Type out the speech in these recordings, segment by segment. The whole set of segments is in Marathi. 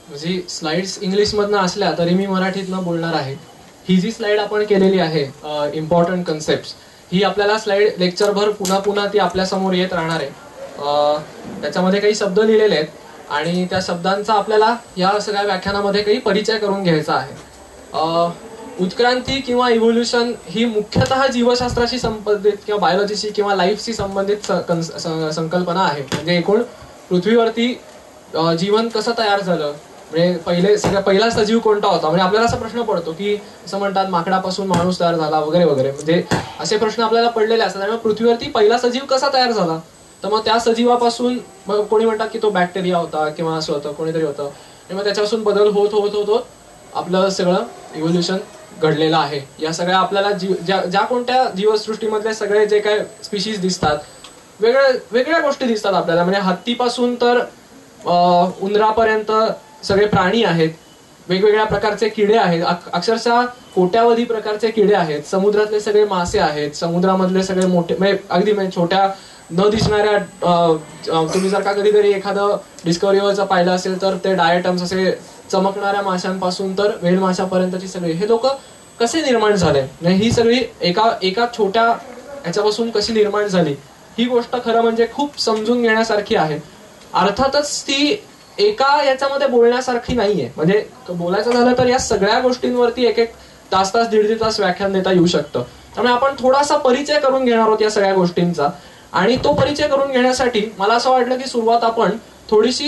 म्हणजे स्लाइड्स इंग्लिशमधनं असल्या तरी मी मराठीतनं बोलणार आहे. ही जी स्लाइड आपण केलेली आहे इम्पॉर्टंट कन्सेप्ट, ही आपल्याला स्लाइड लेक्चरभर पुन्हा पुन्हा ती आपल्यासमोर येत राहणार आहे. त्याच्यामध्ये काही शब्द लिहिलेले आहेत आणि त्या शब्दांचा आपल्याला या सगळ्या व्याख्यानामध्ये काही परिचय करून घ्यायचा आहे. उत्क्रांती किंवा इव्होल्युशन ही मुख्यतः जीवशास्त्राशी संबंधित किंवा बायोलॉजीशी किंवा लाईफशी संबंधित संकल्पना आहे. म्हणजे एकूण पृथ्वीवरती जीवन कसं तयार झालं, म्हणजे पहिला सजीव कोणता होता. म्हणजे आपल्याला असा प्रश्न पडतो की असं म्हणतात माकडापासून माणूस तयार झाला वगैरे वगैरे, म्हणजे असे प्रश्न आपल्याला पडलेले असतात. त्यामुळे पृथ्वीवरती पहिला सजीव कसा तयार झाला, तर मग त्या सजीवापासून मग कोणी म्हणतात की तो बॅक्टेरिया होता किंवा असं होतं, कोणीतरी होतं, आणि मग त्याच्यापासून बदल होत होत होत होत आपलं सगळं इव्होल्युशन घडलेलं आहे. या सगळ्या आपल्याला ज्या कोणत्या जीवसृष्टीमधले सगळे जे काय स्पीशीज दिसतात, वेगळ्या गोष्टी दिसतात आपल्याला. म्हणजे हत्तीपासून तर उंदरापर्यंत सगळे प्राणी आहेत, वेगवेगळ्या प्रकारचे किडे आहेत, अक्षरशः कोट्यावधी प्रकारचे किडे आहेत, समुद्रातले सगळे मासे आहेत, समुद्रामधले सगळे मोठे म्हणजे अगदी छोट्या न दिसणाऱ्या, तुम्ही जर का कधीतरी एखादं डिस्कव्हरीवरचं पाहिलं असेल तर ते डायटम्स असे चमकणाऱ्या माशांपासून तर वेल माशापर्यंतची सगळे हे लोक कसे निर्माण झाले, ही सगळी एका छोट्या ह्याच्यापासून कशी निर्माण झाली, ही गोष्ट खरं म्हणजे खूप समजून घेण्यासारखी आहे. अर्थातच ती एका याच्यामध्ये बोलण्यासारखी नाहीये. म्हणजे बोलायचं झालं तर या सगळ्या गोष्टींवरती एक तास दीड तास व्याख्यान देता येऊ शकतं. त्यामुळे आपण थोडासा परिचय करून घेणार आहोत या सगळ्या गोष्टींचा. आणि तो परिचय करून घेण्यासाठी मला असं वाटलं की सुरुवात आपण थोडीशी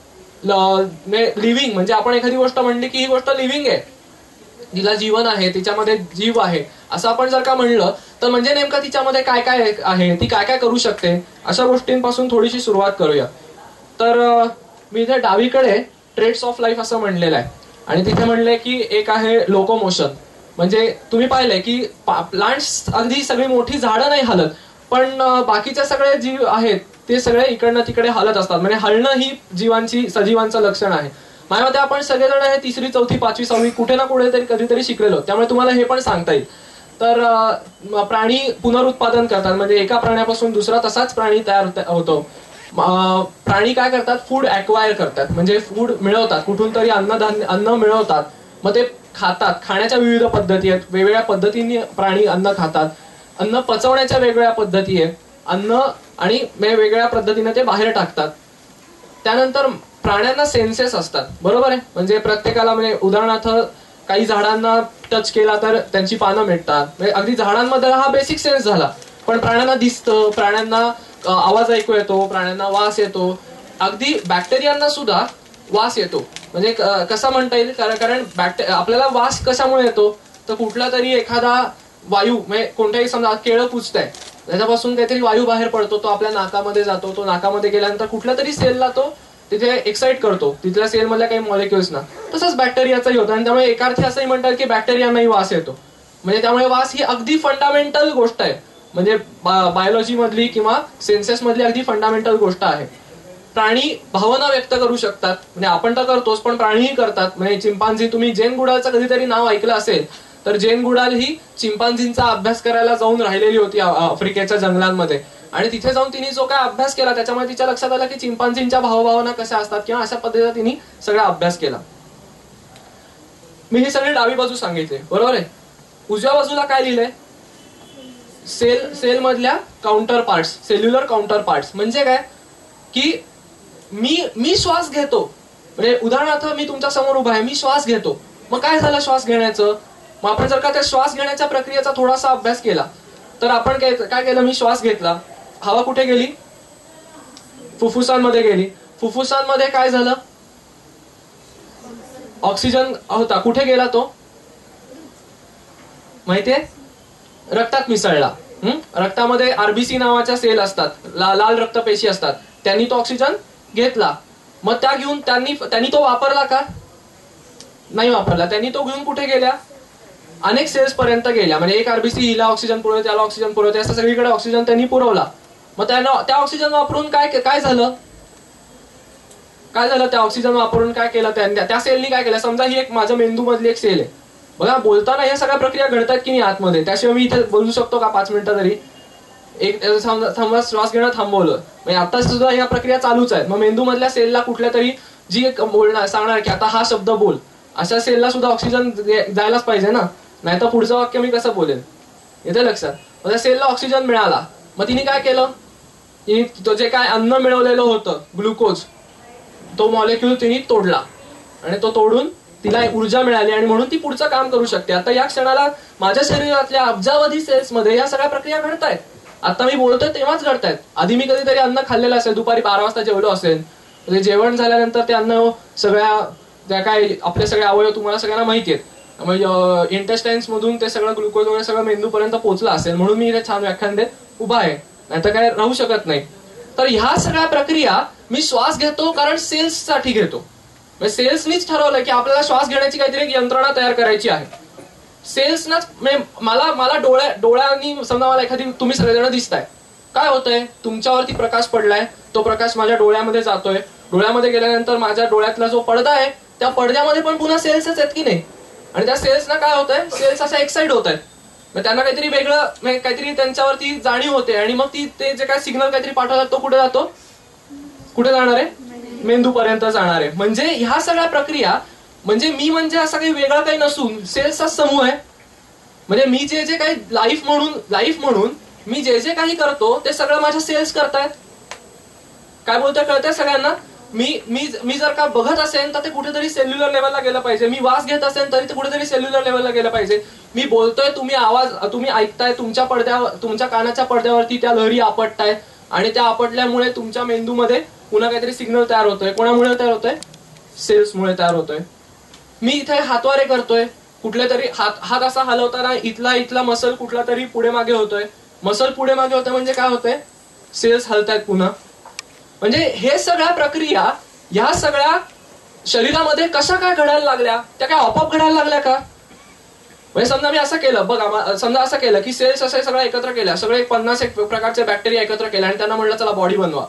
लिव्हिंग, म्हणजे आपण एखादी गोष्ट म्हणली की ही गोष्ट लिव्हिंग आहे, तिला जीवन आहे, तिच्यामध्ये जीव आहे, असं आपण जर का म्हणलं तर म्हणजे नेमकं तिच्यामध्ये काय काय आहे, ती काय काय करू शकते, अशा गोष्टींपासून थोडीशी सुरुवात करूया. तर मी इथे डावीकडे ट्रेट्स ऑफ लाईफ असं म्हणलेलं आहे आणि तिथे म्हणलंय की एक आहे लोकोमोशन. म्हणजे तुम्ही पाहिलंय की प्लांट्स अगदी सगळी मोठी झाडं नाही हलत, पण बाकीचे सगळे जीव आहेत ते सगळे इकडनं तिकडे हलत असतात. म्हणजे हलणं ही सजीवांचं लक्षण आहे. माझ्या मते आपण सगळेजण हे 3री 4थी 5वी 6वी कुठे ना कुठे तरी कधीतरी शिकलेलो, त्यामुळे तुम्हाला हे पण सांगता येईल. तर प्राणी पुनरुत्पादन करतात, म्हणजे एका प्राण्यापासून दुसरा तसाच प्राणी तयार होतो. प्राणी काय करतात, फूड ऍक्वायर करतात, म्हणजे फूड मिळवतात, कुठून तरी अन्न मिळवतात, मग ते खातात. खाण्याच्या विविध पद्धती आहेत, वेगवेगळ्या पद्धतीने प्राणी अन्न खातात. अन्न पचवण्याच्या वेगवेगळ्या पद्धती आहेत, अन्न आणि वेगवेगळ्या पद्धतीने ते बाहेर टाकतात. त्यानंतर प्राण्यांना सेन्सेस असतात, बरोबर आहे. म्हणजे प्रत्येकाला, म्हणजे उदाहरणार्थ काही झाडांना टच केला तर त्यांची पानं मिटतात, म्हणजे अगदी झाडांमध्ये हा बेसिक सेन्स झाला. पण प्राण्यांना दिसतं, प्राण्यांना आवाज ऐकू येतो, प्राण्यांना वास येतो, अगदी बॅक्टेरियांना सुद्धा वास येतो. म्हणजे कसा म्हणता येईल, कारण आपल्याला वास कशामुळे येतो, तर कुठला तरी एखादा वायू, म्हणजे कोणत्याही समजा केळं कुचतंय, त्याच्यापासून काहीतरी वायू बाहेर पडतो, तो आपल्या नाकामध्ये जातो, तो नाकामध्ये गेल्यानंतर कुठल्या तरी सेलला तो तिथे एक्साइट करतो, तिथल्या सेल मधल्या काही मॉलिक्युल्सना. तसंच बॅक्टेरियाचाही होतं. आणि त्यामुळे एका अर्थी असंही म्हणतात की बॅक्टेरियांनाही वास येतो. म्हणजे त्यामुळे वास ही अगदी फंडामेंटल गोष्ट आहे, म्हणजे बायोलॉजी मधली किंवा सेन्सेस मधली अगदी फंडामेंटल गोष्ट आहे. प्राणी भावना व्यक्त करू शकतात, म्हणजे आपण तर करतोच पण प्राणीही करतात. म्हणजे चिंपांझी, तुम्ही जेन गुडालचं कधीतरी नाव ऐकलं असेल तर जेन गुडाल ही चिंपांझींचा अभ्यास करायला जाऊन राहिलेली होती आफ्रिकेच्या जंगलांमध्ये, आणि तिथे जाऊन तिने जो काय अभ्यास केला त्याच्यामुळे तिच्या लक्षात आलं की चिंपांझींच्या भावभावना कशा असतात, किंवा अशा पद्धतीने तिने सगळा अभ्यास केला. मी ही सगळी डावी बाजू सांगितली, बरोबर आहे. उजव्या बाजूला काय लिहिलंय, सेल मधल्या counter parts, cellular counter parts. म्हणजे काय की मी श्वास घेतो, म्हणजे उदाहरणार्थ मी तुमच्या समोर उभा आहे, मी श्वास घेतो, मग काय झालं श्वास घेण्याचं. मग आपण जर का त्या श्वास घेण्याच्या प्रक्रियेचा थोडासा अभ्यास केला तर आपण काय केलं, मी श्वास घेतला, हवा कुठे गेली, फुफ्फुसांमध्ये गेली. फुफ्फुसांमध्ये काय झालं, ऑक्सिजन होता, कुठे गेला तो माहितीये, रक्तात मिसळला. रक्तामध्ये आरबीसी नावाच्या सेल असतात, लाल रक्तपेशी असतात, त्यांनी तो ऑक्सिजन घेतला. मग त्या घेऊन त्यांनी तो वापरला का, नाही वापरला. त्यांनी तो घेऊन कुठे गेल्या, अनेक सेल्स पर्यंत गेल्या. म्हणजे एक आरबीसी हिला ऑक्सिजन पुरवते, त्याला ऑक्सिजन पुरवते, असं सगळीकडे ऑक्सिजन त्यांनी पुरवला. मग त्या ऑक्सिजन वापरून काय झालं त्या ऑक्सिजन वापरून काय केलं, त्या सेलनी काय केलं. समजा ही एक माझ्या मेंदू मधली एक सेल आहे, बघा बोलताना ह्या सगळ्या प्रक्रिया घडतात की नाही आतमध्ये, त्याशिवाय मी इथे बोलू शकतो का 5 मिनिटं तरी. एक समजा श्वास घेणं थांबवलं, म्हणजे आता सुद्धा ह्या प्रक्रिया चालूच आहेत. मग मेंदू मधल्या सेलला कुठल्या तरी जी एक बोलणार सांगणार की आता हा शब्द बोल, अशा सेलला सुद्धा ऑक्सिजन जायलाच पाहिजे ना, नाही तर पुढचं वाक्य मी कसं बोलेन. येते लक्षात. मग त्या सेलला ऑक्सिजन मिळाला, मग तिने काय केलं, तो जे काय अन्न मिळवलेलं होतं ग्लुकोज, तो मॉलिक्यूल तिने तोडला आणि तो तोडून तिला ऊर्जा मिळाली आणि म्हणून ती पुढचं काम करू शकते. आता या क्षणाला माझ्या शरीरातल्या अब्जावधी सेल्स मध्ये या सगळ्या प्रक्रिया घडतायत. आता मी बोलतोय तेव्हाच घडतायत. आधी मी कधीतरी अन्न खाल्लेलं असेल, दुपारी 12 वाजता जेवलो असेल, म्हणजे जेवण झाल्यानंतर ते अन्न सगळ्या ज्या काय आपले सगळे अवयव तुम्हाला सगळ्यांना माहिती आहेत, म्हणजे इंटेस्टाईन्स मधून ते सगळं ग्लुकोज वगैरे सगळं मेंदूपर्यंत पोहोचलं असेल, म्हणून मी इथे छान व्याख्यान देत उभा आहे, नाही तर काय राहू शकत नाही. तर ह्या सगळ्या प्रक्रिया मी श्वास घेतो कारण सेल्स साठी घेतो. सेल्सनीच ठरवलं की आपल्याला श्वास घेण्याची काहीतरी एक यंत्रणा तयार करायची आहे. सेल्सनाच मला डोळ्यांनी समजा मला एखादी तुम्ही सगळेजण दिसताय, काय होतंय, तुमच्यावरती प्रकाश पडलाय, तो प्रकाश माझ्या डोळ्यामध्ये जातोय, डोळ्यामध्ये गेल्यानंतर माझ्या डोळ्यातला जो पडदा आहे त्या पडद्यामध्ये पण पुन्हा सेल्सच आहेत की नाही, आणि त्या सेल्सना काय होतंय, सेल्स अशा एक्साइट होत आहेत, मग त्यांना काहीतरी वेगळं काहीतरी त्यांच्यावरती जाणीव होते आणि मग ते जे काय सिग्नल काहीतरी पाठवतात तो कुठे जातो, कुठे जाणार आहे, मेंदूपर्यंत जाणार आहे. म्हणजे ह्या सगळ्या प्रक्रिया म्हणजे मी म्हणजे असं काही वेगळा काही नसून सेल्सचाच समूह आहे. म्हणजे मी जे काही लाईफ म्हणून मी जे काही करतो ते सगळं माझ्या सेल्स करतायत. काय बोलतोय कळतंय सगळ्यांना. मी जर का बघत असेल तर ते कुठेतरी सेल्युलर लेवलला गेलं पाहिजे. मी वास घेत असेल तरी ते कुठेतरी सेल्युलर लेवलला गेलं पाहिजे. मी बोलतोय, तुम्ही ऐकताय, तुमच्या कानाच्या पडद्यावरती त्या लहरी आपटताय आणि त्या आपटल्यामुळे तुमच्या मेंदूमध्ये पुन्हा काहीतरी सिग्नल तयार होतोय. कोणामुळे तयार होतोय, सेल्समुळे तयार होतोय. मी इथे हातवारे करतोय, कुठले तरी हात असा हलवताना इथला मसल कुठला तरी पुढे मागे होतोय. मसल पुढे मागे होतोय म्हणजे काय होतंय, सेल्स हलतायत पुन्हा. म्हणजे हे सगळ्या प्रक्रिया ह्या सगळ्या शरीरामध्ये कशा काय घडायला लागल्या, त्या काय आपोआप घडायला लागल्या का. म्हणजे समजा मी असं केलं बघा, समजा असं केलं की सेल्स असे सगळं एकत्र केल्या, सगळे 50 प्रकारचे बॅक्टेरिया एकत्र केले आणि त्यांना म्हणलं चला बॉडी बनवा,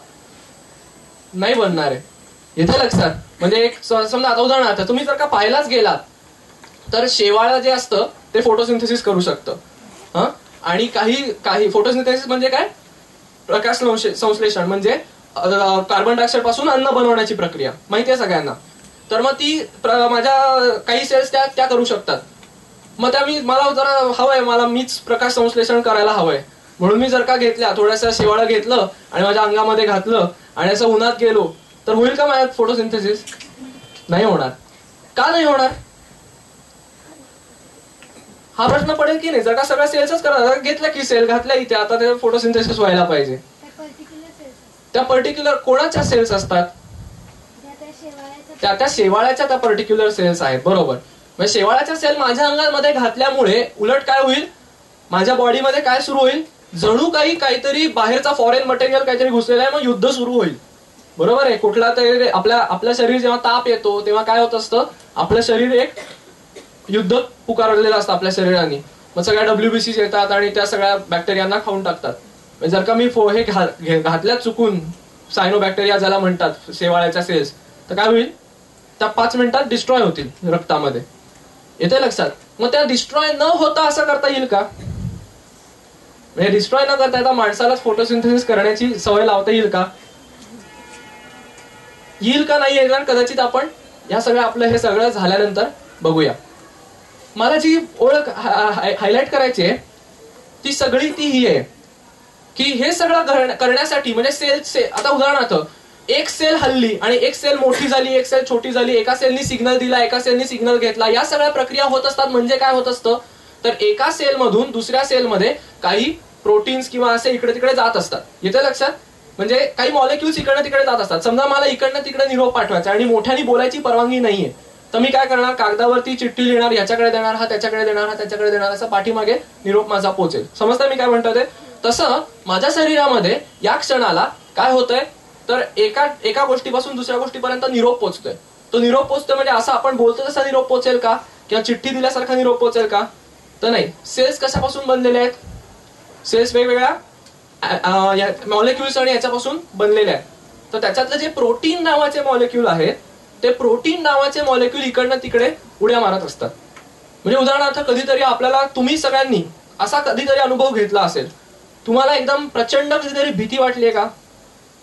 नाही बनणार आहे. येथे लक्षात. म्हणजे एक समजा आता उदाहरणार्थ तुम्ही जर का पाहायलाच गेलात तर शेवाळ जे असतं ते फोटोसिंथेसिस करू शकतं. आणि काही फोटोसिंथेसिस म्हणजे काय, प्रकाश संश्लेषण, म्हणजे कार्बन डायऑक्साईड पासून अन्न बनवण्याची प्रक्रिया माहिती आहे सगळ्यांना. तर मग ती माझ्या काही सेल्स त्या करू शकतात. मग त्या मला जरा हवंय, मीच प्रकाश संश्लेषण करायला हवंय, म्हणून मी जर का घेतल्या थोड्याशा शेवाळं घेतलं आणि माझ्या अंगामध्ये घातलं आणि असं उन्हात गेलो तर होईल का माझ्यात फोटोसिंथेसिस, नाही होणार. का नाही होणार हा प्रश्न पडेल की नाही. जर का सगळ्या सेल्सच करा घेतल्या की सेल घातल्या इथे, आता ते फोटोसिंथेसिस व्हायला पाहिजे. त्या पर्टिक्युलर कोणाच्या सेल्स असतात, त्या शेवाळ्याच्या त्या पर्टिक्युलर सेल्स आहेत, बरोबर. म्हणजे शेवाळ्याच्या सेल माझ्या अंगामध्ये घातल्यामुळे उलट काय होईल, माझ्या बॉडीमध्ये काय सुरू होईल, जणू काहीतरी बाहेरचा फॉरेन मटेरियल काहीतरी घुसलेला आहे, मग युद्ध सुरू होईल. बरोबर आहे. कुठला तरी आपल्या शरीर जेव्हा ताप येतो तेव्हा काय होत असतं, आपलं शरीर एक युद्ध पुकारलेलं असतं आपल्या शरीराने. मग सगळ्या WBC येतात आणि त्या सगळ्या बॅक्टेरियांना खाऊन टाकतात. जर का मी हे घातल्या चुकून सायनोबॅक्टेरिया ज्याला म्हणतात शेवाळ्याच्या सेल्स, तर काय होईल, त्या 5 मिनिटात डिस्ट्रॉय होतील रक्तामध्ये. येते लक्षात. मग त्या डिस्ट्रॉय न होता असं करता येईल का, म्हणजे डिस्ट्रॉय न करता येता माणसालाच फोटोसिंथेसिस करण्याची सवय लावता येईल का, येईल का नाही येईल. कदाचित आपण या सगळं आपलं हे सगळं झाल्यानंतर बघूया. मला जी ओळख हायलाइट करायची आहे ती सगळी ही आहे की हे सगळं करण्यासाठी म्हणजे सेल आता उदाहरणार्थ एक सेल हल्ली आणि एक सेल मोठी झाली, एक सेल छोटी झाली, एका सेलनी सिग्नल दिला, एका सेलनी सिग्नल घेतला, या सगळ्या प्रक्रिया होत असतात. म्हणजे काय होत असतं, तर एका सेलमधून दुसऱ्या सेलमध्ये काही प्रोटीन्स किंवा असे इकडे तिकडे जात असतात. येते लक्षात. म्हणजे काही मॉलिक्युल्स इकडे तिकडे जात असतात. समजा मला इकडनं तिकडे निरोप पाठवायचा आणि मोठ्याने बोलायची परवानगी नाहीये, तर मी काय करणार, कागदावरती चिठ्ठी लिहिणार, याच्याकडे देणार, हा त्याच्याकडे देणार, हा त्याच्याकडे देणार, असं पाठीमागे निरोप माझा पोहोचेल. समजतं मी काय म्हणतो ते. तसं माझ्या शरीरामध्ये या क्षणाला काय होतंय, तर एका गोष्टीपासून दुसऱ्या गोष्टीपर्यंत निरोप पोहोचतोय. तो निरोप पोहोचतोय म्हणजे असं आपण बोलतो तसा निरोप पोहोचेल का, किंवा चिठ्ठी दिल्यासारखा निरोप पोहोचेल का, तर नाही. सेल्स कशापासून बनलेले आहेत, सेल्स वेगवेगळ्या मॉलिक्युल्स आणि याच्यापासून बनलेले आहेत. तर त्याच्यातलं जे प्रोटीन नावाचे मॉलिक्यूल आहेत, ते प्रोटीन नावाचे मॉलिक्यूल इकडनं तिकडे उड्या मारत असतात. म्हणजे उदाहरणार्थ कधीतरी आपल्याला, तुम्ही सगळ्यांनी असा कधीतरी अनुभव घेतला असेल, तुम्हाला एकदम प्रचंड कधीतरी भीती वाटली आहे का,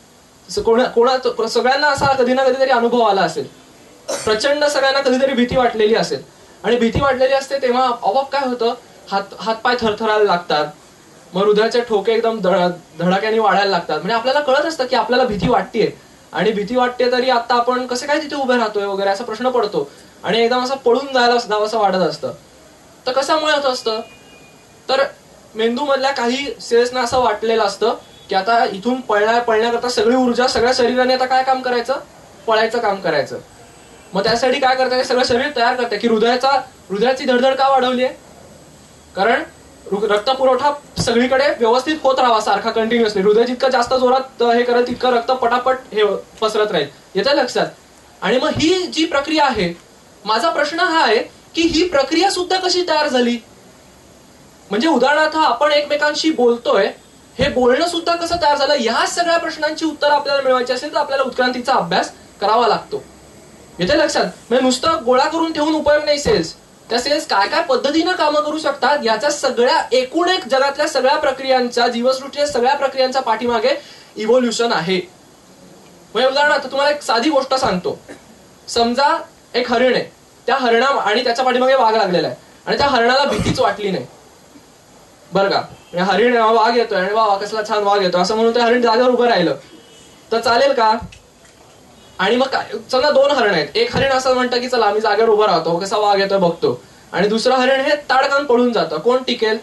सगळ्यांना असा कधी ना कधीतरी अनुभव आला असेल, प्रचंड सगळ्यांना कधीतरी भीती वाटलेली असेल. आणि भीती वाटलेली असते तेव्हा आपोआप काय होतं, हातपाय थरथरायला लागतात, मग हृदयाचे ठोके एकदम धडाक्याने वाढायला लागतात. म्हणजे आपल्याला कळत असतं की आपल्याला भीती वाटतेय, आणि भीती वाटते तरी आता आपण कसे काय तिथे उभे राहतोय वगैरे असा प्रश्न पडतो, आणि एकदम असं पळून जावं वाटत असतं. तर कशामुळे होत असतं, तर मेंदूमधल्या काही सेल्सना असं वाटलेलं असतं की आता इथून पळण्याकरता सगळी ऊर्जा सगळ्या शरीराने आता काय काम करायचं, पळायचं काम करायचं. मग त्यासाठी काय करतात, सगळं शरीर तयार करते की हृदयाची धडधड का वाढवली आहे, कारण रक्तपुरवठा सगळीकडे व्यवस्थित होत राहावा सारखा कंटिन्युअसली. हृदय जितकं जास्त जोरात हे करेल तितकं रक्त पटापट हे पसरत राहील. येतं लक्षात. आणि मग ही जी प्रक्रिया आहे, माझा प्रश्न हा आहे की ही प्रक्रिया सुद्धा कशी तयार झाली. म्हणजे उदाहरणार्थ आपण एकमेकांशी बोलतोय, हे बोलणं सुद्धा कसं तयार झालं, ह्या सगळ्या प्रश्नांची उत्तर आपल्याला मिळवायची असेल तर आपल्याला उत्क्रांतीचा अभ्यास करावा लागतो. येते लक्षात. म्हणजे नुसतं गोळा करून ठेवून उपयोग नाही सेल्स. त्या सेल्स काय काय पद्धतीनं कामं करू शकतात याच्या सगळ्या एकूण एक जगातल्या सगळ्या प्रक्रियांच्या, जीवसृष्टीच्या सगळ्या प्रक्रियांच्या पाठीमागे इव्होल्युशन आहे. म्हणजे उदाहरणार्थ तुम्हाला एक साधी गोष्ट सांगतो. समजा एक हरिण आहे, त्या हरणा आणि त्याच्या पाठीमागे वाघ लागलेला आहे, आणि त्या हरणाला भीतीच वाटली नाही बरं का. हरिण वाघ येतोय आणि वा कसला छान वाघ येतो असं म्हणून ते हरिण जागेवर उभं राहिलं तर चालेल का. आणि मग काय, समजा दोन हरण आहेत, एक हरिण असं म्हणतं की चला मी जागेवर उभं राहतो, कसा वाघ येतोय बघतो, आणि दुसरं हरिण हे ताडकान पळून जातं. कोण टिकेल,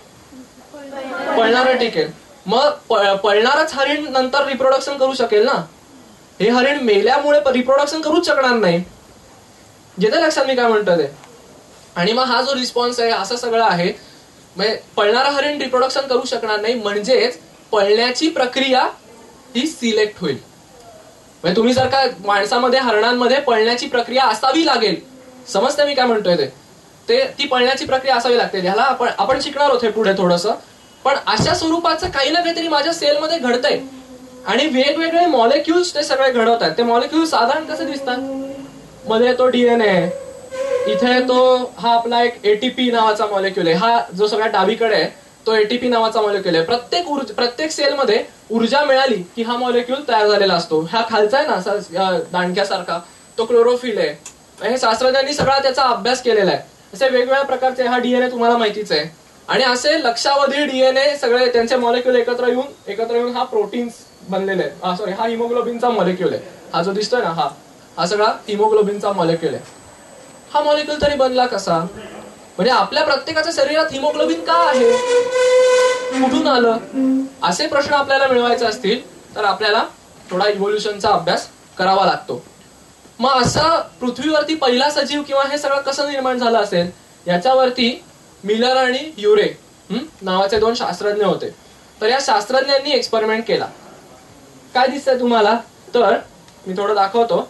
पळणारं टिकेल. मग पळणारच हरिण नंतर रिप्रोडक्शन करू शकेल ना, हे हरिण मेल्यामुळे रिप्रोडक्शन करूच शकणार नाही. येतं लक्षात मी काय म्हणतो ते. आणि मग हा जो रिस्पॉन्स आहे असं सगळं आहे. म्हणजे पळणारा हरिण रिप्रोडक्शन करू शकणार नाही, म्हणजेच पळण्याची प्रक्रिया ही सिलेक्ट होईल. म्हणजे तुम्ही जर का माणसामध्ये हरणांमध्ये पळण्याची प्रक्रिया असावी लागेल, समजते मी काय म्हणतोय ते ती पळण्याची प्रक्रिया असावी लागते. ह्याला आपण शिकणार होते पुढे थोडंसं. पण अशा स्वरूपाचं काही ना काहीतरी माझ्या सेलमध्ये घडतंय, आणि वेगवेगळे मॉलिक्युल्स ते सगळे घडवत आहेत. ते मॉलिक्युल्स साधारण कसे दिसतात, मध्ये तो डीएनए, इथे तो हा आपला एक एटीपी नावाचा मॉलिक्युल आहे, हा जो सगळ्या डावीकडे आहे तो एटीपी नावाचा मॉलिक्युल आहे. प्रत्येक सेलमध्ये ऊर्जा मिळाली की हा मॉलिक्युल तयार झालेला असतो. हा खालचा आहे ना असा दांडक्यासारखा, तो क्लोरोफिल आहे. हे शास्त्रज्ञांनी सगळा त्याचा अभ्यास केलेला आहे. असे वेगवेगळ्या प्रकारचे, हा डीएनए तुम्हाला माहितीच आहे. आणि असे लक्षावधी डीएनए सगळे त्यांचे मॉलिक्युल एकत्र येऊन हा प्रोटीन्स बनलेले आहे. सॉरी, हा हिमोग्लोबिनचा मॉलिक्युल आहे. हा जो दिसतोय ना हा सगळा हिमोग्लोबिनचा मॉलिक्युल आहे. हा मॉलिक्युल तरी बनला कसा, म्हणजे आपल्या प्रत्येकाच्या शरीरात हिमोग्लोबिन का आहे, कुठून आलं, असे प्रश्न आपल्याला मिळवायचे असतील तर आपल्याला थोडा इव्होल्युशनचा अभ्यास करावा लागतो. मग असा पृथ्वीवरती पहिला सजीव किंवा हे सगळं कसं निर्माण झालं असेल, याच्यावरती मिलर आणि युरे नावाचे दोन शास्त्रज्ञ होते. तर या शास्त्रज्ञांनी एक्सपेरिमेंट केला. काय दिसतंय तुम्हाला, तर मी थोडं दाखवतो.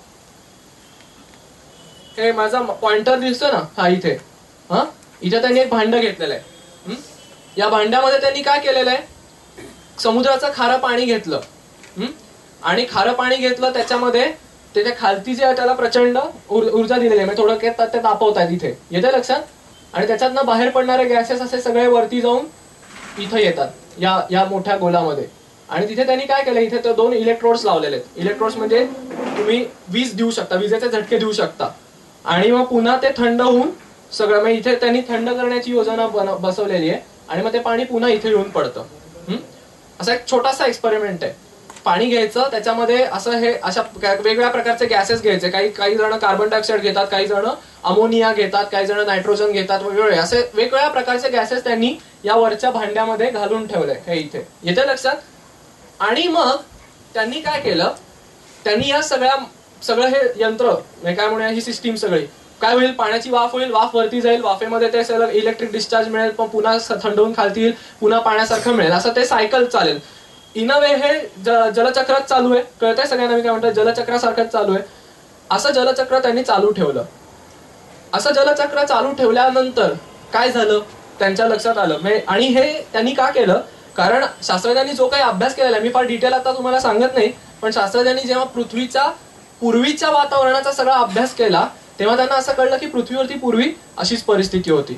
हे माझा पॉइंटर दिसतो ना, हा इथे त्यांनी एक भांड घेतलेलं आहे. या भांड्यामध्ये त्यांनी काय केलेलं आहे, समुद्राचं खारं पाणी घेतलं, आणि खारं पाणी घेतलं, त्याच्यामध्ये त्याच्या खालती जे आहे त्याला प्रचंड ऊर्जा दिलेली आहे. म्हणजे थोडं ते तापवतात इथे, येते लक्षात. आणि त्याच्यातनं बाहेर पडणारे गॅसेस असे सगळे वरती जाऊन इथं येतात या मोठ्या गोलामध्ये. आणि तिथे त्यांनी काय केलं, इथे दोन इलेक्ट्रोड्स लावलेले आहेत. इलेक्ट्रोड्स म्हणजे तुम्ही वीज देऊ शकता, विजेचे झटके देऊ शकता. आणि मग पुन्हा ते थंड होऊन सगळं, मग इथे त्यांनी थंड करण्याची योजना बसवलेली आहे, आणि मग ते पाणी पुन्हा इथे येऊन पडतं. असा एक छोटासा एक्सपेरिमेंट आहे. पाणी घ्यायचं, त्याच्यामध्ये अशा वेगवेगळ्या प्रकारचे गॅसेस घ्यायचे. काही जण कार्बन डायऑक्साईड घेतात, काही जण अमोनिया घेतात, काही जण नायट्रोजन घेतात, वेगवेगळे असे वेगवेगळ्या प्रकारचे गॅसेस त्यांनी या वरच्या भांड्यामध्ये घालून ठेवले. हे इथे येते लक्षात. आणि मग त्यांनी काय केलं, त्यांनी या सगळं हे यंत्र, काय म्हणूया, ही सिस्टीम सगळी काय होईल, पाण्याची वाफ होईल, वाफ वरती जाईल, वाफेमध्ये ते सगळं इलेक्ट्रिक डिस्चार्ज मिळेल, पण पुन्हा थंड होऊन खालती येईल, पुन्हा पाण्यासारखं मिळेल, असं ते सायकल चालेल. इन अ वे हे जलचक्रच चालू आहे. कळतंय सगळ्यांना मी काय म्हणतो, जलचक्रासारखंच चालू आहे. असं जलचक्र त्यांनी चालू ठेवलं. असं जलचक्र चालू ठेवल्यानंतर काय झालं, त्यांच्या लक्षात आलं. आणि हे त्यांनी का केलं, कारण शास्त्रज्ञांनी जो काही अभ्यास केलेला आहे, मी फार डिटेल आता तुम्हाला सांगत नाही, पण शास्त्रज्ञांनी जेव्हा पृथ्वीच्या पूर्वीच्या वातावरणाचा सगळा अभ्यास केला तेव्हा त्यांना असं कळलं की पृथ्वीवरती पूर्वी अशीच परिस्थिती होती.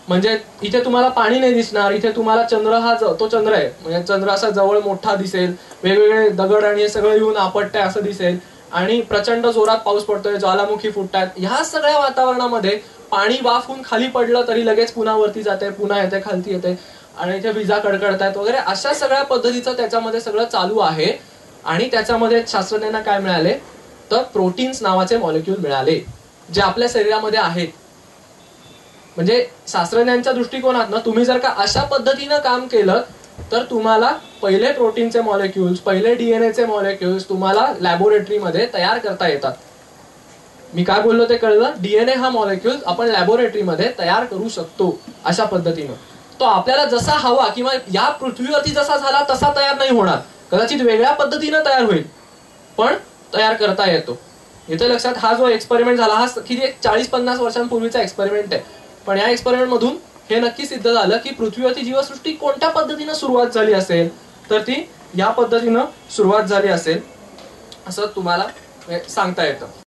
म्हणजे इथे तुम्हाला पाणी नाही दिसणार, इथे तुम्हाला चंद्र हा तो चंद्र आहे, म्हणजे चंद्र असा जवळ मोठा दिसेल, वेगवेगळे दगड आणि हे सगळं येऊन आपटतंय असं दिसेल, आणि प्रचंड जोरात पाऊस पडतोय, ज्वालामुखी फुटतायत. ह्या सगळ्या वातावरणामध्ये पाणी वाफ होऊन खाली पडलं तरी लगेच पुन्हा वरती जाते, पुन्हा येते, खालती येते, आणि इथे विजा कडकडतायत वगैरे, अशा सगळ्या पद्धतीचं त्याच्यामध्ये सगळं चालू आहे. आणि त्याच्यामध्ये शास्त्रज्ञांना काय मिळाले, तर प्रोटीन्स नावाचे मॉलिक्यूल मिळाले जे आपल्या शरीरामध्ये आहेत. म्हणजे शास्त्रज्ञांच्या दृष्टिकोनातनं तुम्ही जर का अशा पद्धतीनं काम केलं तर तुम्हाला पहिले प्रोटीनचे मॉलिक्युल्स, पहिले डीएनएचे मॉलिक्युल्स तुम्हाला लॅबोरेटरीमध्ये तयार करता येतात. मी काय बोललो ते कळलं? डीएनए हा मॉलिक्युल आपण लॅबोरेटरीमध्ये तयार करू शकतो अशा पद्धतीनं. तो आपल्याला जसा हवा किंवा या पृथ्वीवरती जसा झाला तसा तयार नाही होणार, कदाचित वेगळ्या पद्धतीनं तयार होईल, पण तयार करता येतो. इथे लक्षात, हा जो एक्सपेरिमेंट झाला हा किती 40-50 वर्षांपूर्वीचा एक्सपेरिमेंट आहे, पण या एक्सपेरिमेंट मधून हे नक्की सिद्ध झालं की पृथ्वीवरती जीवसृष्टी कोणत्या पद्धतीनं सुरुवात झाली असेल तर ती या पद्धतीनं सुरुवात झाली असेल असं तुम्हाला सांगता येतं.